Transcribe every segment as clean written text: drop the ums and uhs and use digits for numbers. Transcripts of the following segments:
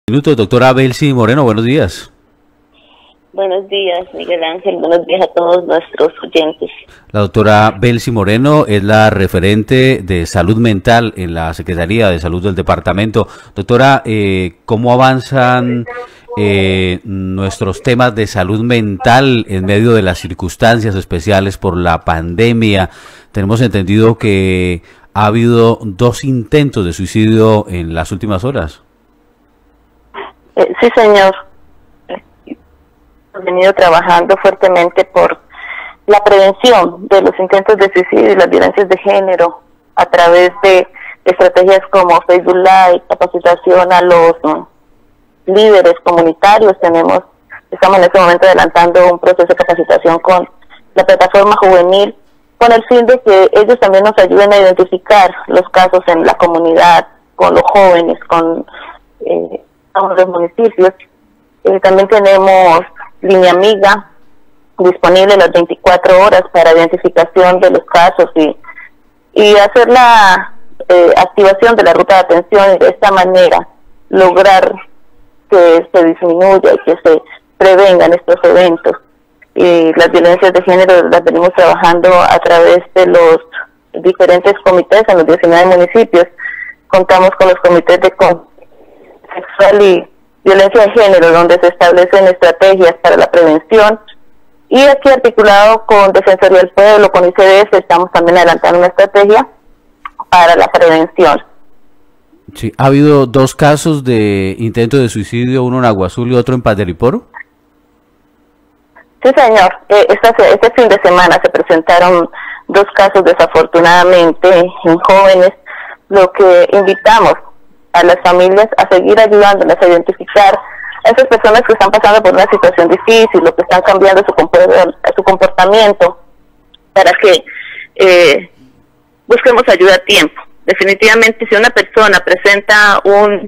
Minutos, doctora Belsi Moreno, buenos días. Buenos días, Miguel Ángel. Buenos días a todos nuestros oyentes. La doctora Belsi Moreno es la referente de salud mental en la Secretaría de Salud del departamento. Doctora, ¿cómo avanzan nuestros temas de salud mental en medio de las circunstancias especiales por la pandemia? Tenemos entendido que ha habido 2 intentos de suicidio en las últimas horas. Sí, señor. Hemos venido trabajando fuertemente por la prevención de los intentos de suicidio y las violencias de género a través de estrategias como Facebook Live, capacitación a los líderes comunitarios. Estamos en este momento adelantando un proceso de capacitación con la plataforma juvenil, con el fin de que ellos también nos ayuden a identificar los casos en la comunidad, con los jóvenes, con los municipios. También tenemos línea amiga disponible las 24 horas para identificación de los casos y hacer la activación de la ruta de atención y de esta manera lograr que se disminuya y que se prevengan estos eventos. Y las violencias de género las venimos trabajando a través de los diferentes comités en los 19 municipios. Contamos con los comités de sexual y violencia de género, donde se establecen estrategias para la prevención, y aquí articulado con Defensoría del Pueblo, con ICDF, estamos también adelantando una estrategia para la prevención. Sí, ha habido 2 casos de intento de suicidio, uno en Agua Azul y otro en Paz del Iporo. Sí, señor. Este fin de semana se presentaron 2 casos, desafortunadamente, en jóvenes, lo que invitamos a las familias a seguir ayudándolas a identificar a esas personas que están pasando por una situación difícil o que están cambiando su comportamiento, para que busquemos ayuda a tiempo. Definitivamente, si una persona presenta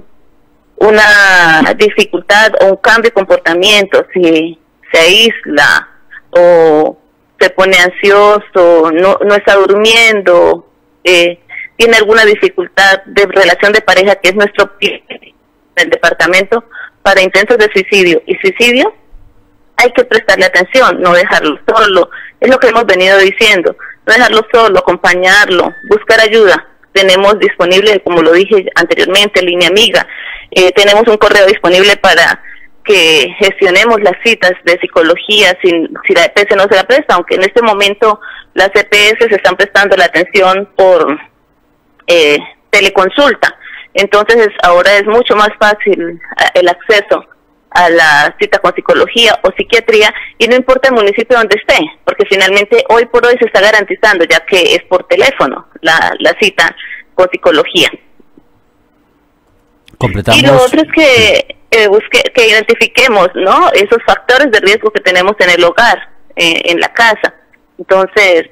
una dificultad o un cambio de comportamiento, si se aísla o se pone ansioso, no está durmiendo, tiene alguna dificultad de relación de pareja, que es nuestro del departamento para intentos de suicidio y suicidio, hay que prestarle atención, no dejarlo solo. Es lo que hemos venido diciendo, no dejarlo solo, acompañarlo, buscar ayuda. Tenemos disponible, como lo dije anteriormente, línea amiga. Tenemos un correo disponible para que gestionemos las citas de psicología si la EPS no se la presta, aunque en este momento las EPS se están prestando la atención por teleconsulta. Entonces ahora es mucho más fácil el acceso a la cita con psicología o psiquiatría, y no importa el municipio donde esté, porque finalmente hoy por hoy se está garantizando, ya que es por teléfono la cita con psicología. Completamos. Y lo otro es que identifiquemos, ¿no?, esos factores de riesgo que tenemos en el hogar, en la casa. Entonces,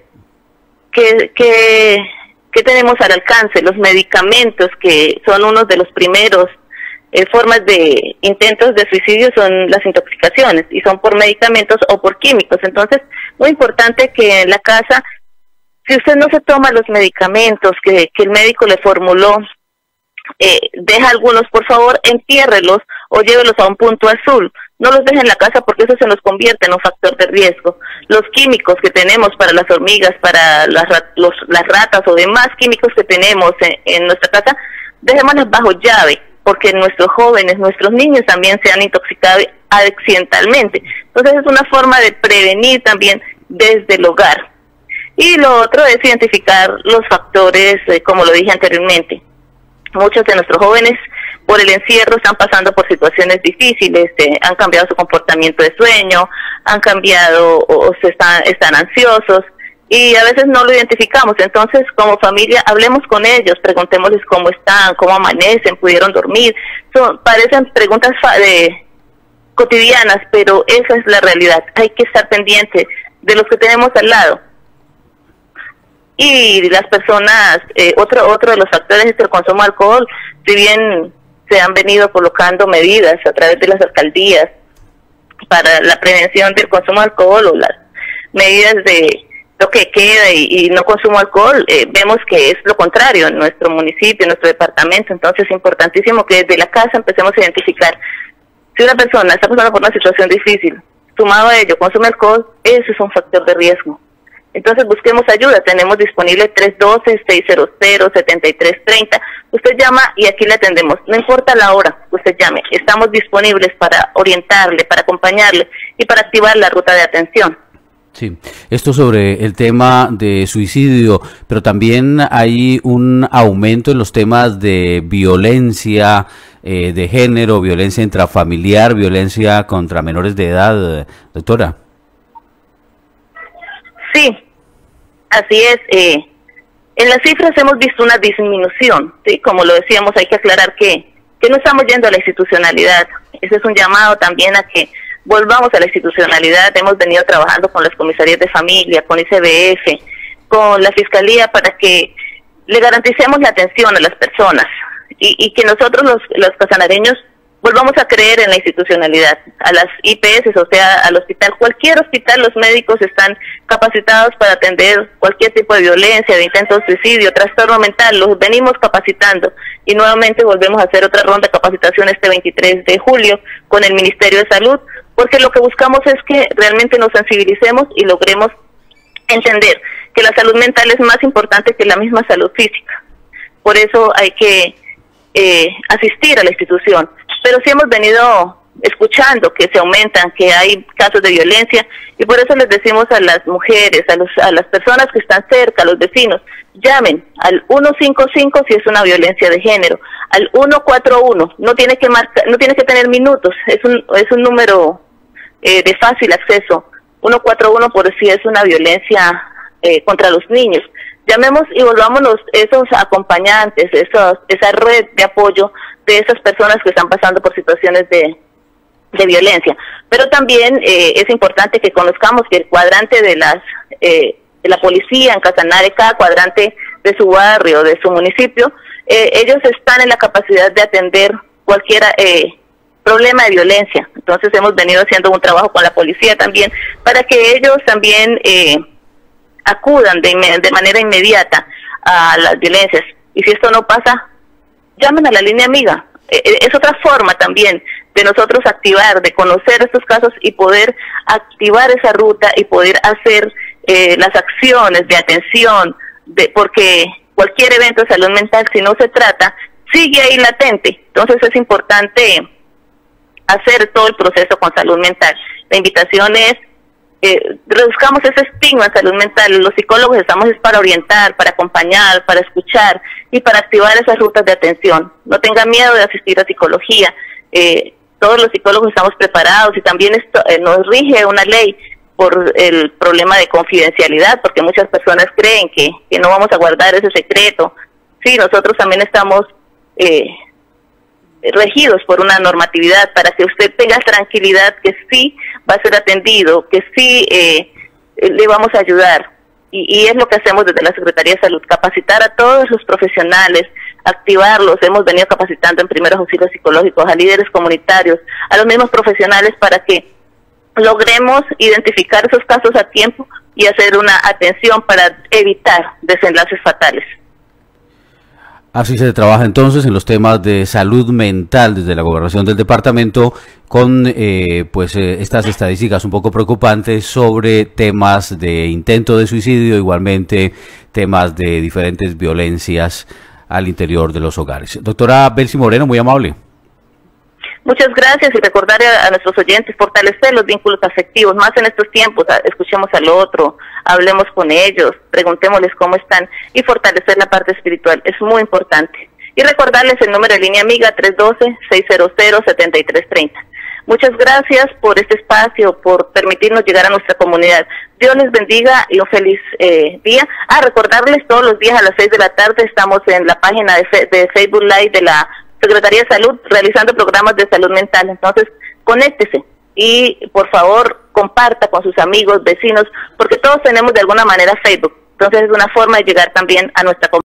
¿qué tenemos al alcance? Los medicamentos, que son uno de los primeros formas de intentos de suicidio, son las intoxicaciones, y son por medicamentos o por químicos. Entonces, muy importante que en la casa, si usted no se toma los medicamentos que el médico le formuló, deja algunos, por favor, entiérrelos o llévelos a un punto azul. No los deje en la casa, porque eso se nos convierte en un factor de riesgo. Los químicos que tenemos para las hormigas, para las ratas o demás químicos que tenemos en nuestra casa, dejémoslos bajo llave, porque nuestros jóvenes, nuestros niños también se han intoxicado accidentalmente. Entonces es una forma de prevenir también desde el hogar. Y lo otro es identificar los factores, como lo dije anteriormente. Muchos de nuestros jóvenes, por el encierro, están pasando por situaciones difíciles, han cambiado su comportamiento de sueño, han cambiado o están ansiosos, y a veces no lo identificamos. Entonces, como familia, hablemos con ellos, preguntémosles cómo están, cómo amanecen, pudieron dormir. Parecen preguntas cotidianas, pero esa es la realidad. Hay que estar pendiente de los que tenemos al lado. Y las personas, otro de los factores es el consumo de alcohol. Si bien se han venido colocando medidas a través de las alcaldías para la prevención del consumo de alcohol, o las medidas de lo que queda y no consumo alcohol, vemos que es lo contrario en nuestro municipio, en nuestro departamento. Entonces es importantísimo que desde la casa empecemos a identificar si una persona está pasando por una situación difícil, sumado a ello consume alcohol, eso es un factor de riesgo. Entonces busquemos ayuda, tenemos disponible 312-600-7330, usted llama y aquí le atendemos, no importa la hora que usted llame, estamos disponibles para orientarle, para acompañarle y para activar la ruta de atención. Sí, esto sobre el tema de suicidio, pero también hay un aumento en los temas de violencia de género, violencia intrafamiliar, violencia contra menores de edad, doctora. Sí, así es. En las cifras hemos visto una disminución, ¿sí? Como lo decíamos, hay que aclarar que no estamos yendo a la institucionalidad. Ese es un llamado también a que volvamos a la institucionalidad. Hemos venido trabajando con las comisarías de familia, con ICBF, con la Fiscalía, para que le garanticemos la atención a las personas y que nosotros los casanareños volvamos a creer en la institucionalidad, a las IPS, o sea, al hospital. Cualquier hospital, los médicos están capacitados para atender cualquier tipo de violencia, de intento de suicidio, trastorno mental, los venimos capacitando y nuevamente volvemos a hacer otra ronda de capacitación este 23 de julio con el Ministerio de Salud, porque lo que buscamos es que realmente nos sensibilicemos y logremos entender que la salud mental es más importante que la misma salud física. Por eso hay que asistir a la institución. Pero sí hemos venido escuchando que se aumentan, que hay casos de violencia, y por eso les decimos a las mujeres, a las personas que están cerca, a los vecinos, llamen al 155 si es una violencia de género, al 141, no tiene que tener minutos, es un número de fácil acceso, 141 por si es una violencia contra los niños. Llamemos y volvámonos esos acompañantes, esa red de apoyo de esas personas que están pasando por situaciones de violencia. Pero también es importante que conozcamos que el cuadrante de la policía en Casanare, cada cuadrante de su barrio, de su municipio, ellos están en la capacidad de atender cualquier problema de violencia. Entonces hemos venido haciendo un trabajo con la policía también para que ellos también acudan de manera inmediata a las violencias. Y si esto no pasa, llamen a la línea amiga. Es otra forma también de nosotros activar, de conocer estos casos y poder activar esa ruta y poder hacer las acciones de atención, porque cualquier evento de salud mental, si no se trata, sigue ahí latente. Entonces es importante hacer todo el proceso con salud mental. La invitación es reduzcamos ese estigma en salud mental. Los psicólogos estamos para orientar, para acompañar, para escuchar y para activar esas rutas de atención. No tengan miedo de asistir a psicología. Todos los psicólogos estamos preparados y también nos rige una ley por el problema de confidencialidad, porque muchas personas creen que no vamos a guardar ese secreto. Sí, nosotros también estamos regidos por una normatividad para que usted tenga tranquilidad que sí va a ser atendido, que sí le vamos a ayudar. Y es lo que hacemos desde la Secretaría de Salud, capacitar a todos los profesionales, activarlos. Hemos venido capacitando en primeros auxilios psicológicos a líderes comunitarios, a los mismos profesionales para que logremos identificar esos casos a tiempo y hacer una atención para evitar desenlaces fatales. Así se trabaja entonces en los temas de salud mental desde la gobernación del departamento con estas estadísticas un poco preocupantes sobre temas de intento de suicidio, igualmente temas de diferentes violencias al interior de los hogares. Doctora Belsi Moreno, muy amable. Muchas gracias y recordar a nuestros oyentes fortalecer los vínculos afectivos, más en estos tiempos. Escuchemos al otro, hablemos con ellos, preguntémosles cómo están y fortalecer la parte espiritual es muy importante. Y recordarles el número de línea amiga 312-600-7330. Muchas gracias por este espacio, por permitirnos llegar a nuestra comunidad. Dios les bendiga y un feliz día. Recordarles todos los días a las 6 de la tarde estamos en la página de Facebook Live de la Secretaría de Salud realizando programas de salud mental. Entonces, conéctese y por favor comparta con sus amigos, vecinos, porque todos tenemos de alguna manera Facebook. Entonces es una forma de llegar también a nuestra comunidad.